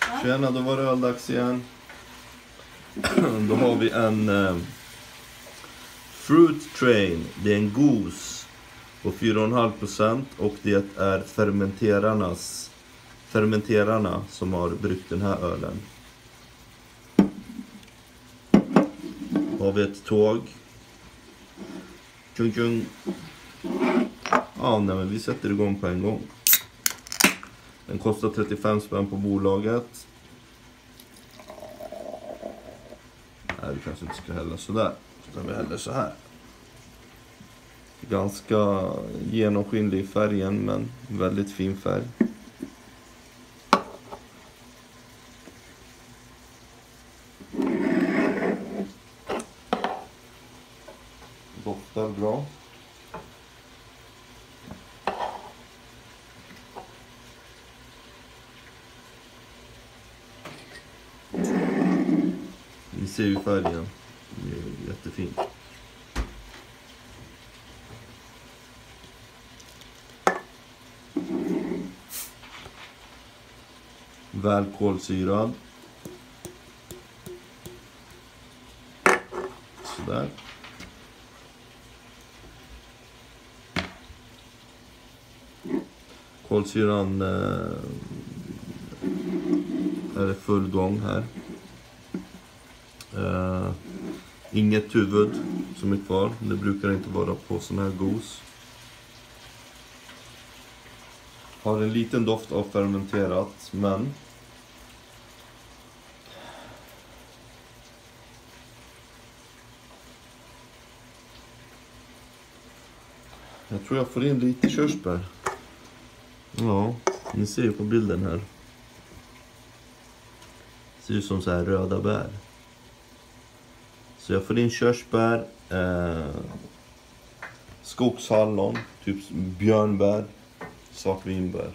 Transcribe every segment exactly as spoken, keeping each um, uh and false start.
Ja. Tjena, då var det öldags igen. Då har vi en eh, Fruit Train. Det är en gos på fyra komma fem procent och det är fermenterarnas fermenterarna som har bryggt den här ölen. Då har vi ett tåg. Tjung tjung. Ja, nej, men vi sätter igång på en gång. Den kostar trettiofem spänn på bolaget. Nej, vi kanske inte ska hälla sådär. Utan vi häller så här. Ganska genomskinlig i färgen, men väldigt fin färg. Doftar bra. Ni ser ju färgen. Det är jättefin. Väl kolsyrad. Sådär. Kolsyran eh, är full gång här. Uh, inget huvud som är kvar. Det brukar inte vara på sån här gos. Har en liten doft av fermenterat, men jag tror jag får in lite körsbär. Ja, ni ser ju på bilden här. Ser ut som så här röda bär. Så jag får in körsbär, eh, skogshallon, typ björnbär, svartvinbär.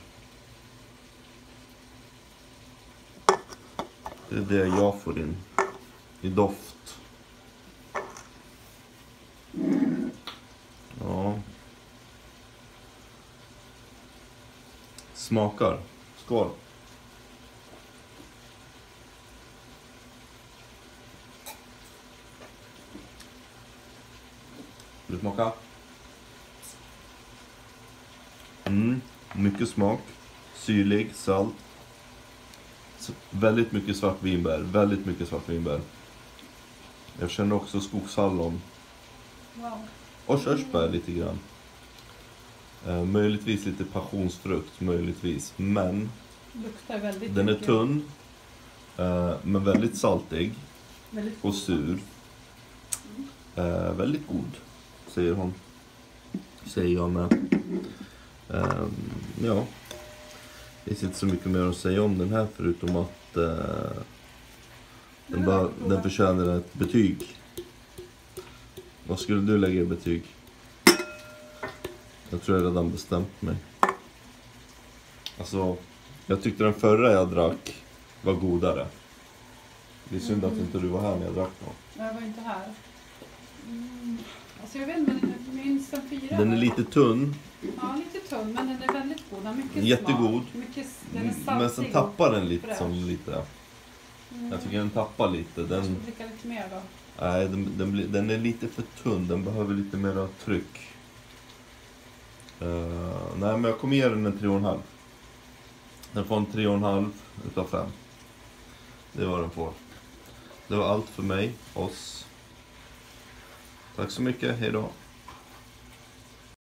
Det är det jag får in i doft. Ja. Smakar. Skål. Vill du smaka? Mm, mycket smak. Syrlig, salt. Så väldigt mycket svartvinbär. Väldigt mycket svartvinbär. Jag känner också skogshallon. Wow. Och körsbär lite grann. Eh, möjligtvis lite passionsfrukt, möjligtvis. Men Luktar väldigt den är mycket. tunn. Eh, men väldigt saltig. Väldigt Och god. sur. Eh, väldigt god, säger hon. Säger jag med. Eh, ja. Det finns inte så mycket mer att säga om den här förutom att eh, den, bara, den förtjänar ett betyg. Vad skulle du lägga i betyg? Jag tror jag redan bestämt mig. Alltså, jag tyckte den förra jag drack var godare. Det är synd att inte du var här när jag drack någon. Jag var inte här. Mm. Alltså jag vet inte, men jag minns den fyra. Den är lite tunn. Ja, lite tunn, men den är väldigt god. Den har mycket Jättegod. smak. Mycket, den är saltig. Men sen tappar den lite fräsch. som lite. Mm. Jag tycker den tappar lite. Jag ska Den, dricka lite mer då. nej, den, den, blir- den är lite för tunn. Den behöver lite mer tryck. Uh, nej, men jag kommer ge den en tre och en halv. Den får en tre och en halv utav fem. Det var den får. Det var allt för mig, oss. Tack så mycket, hej då.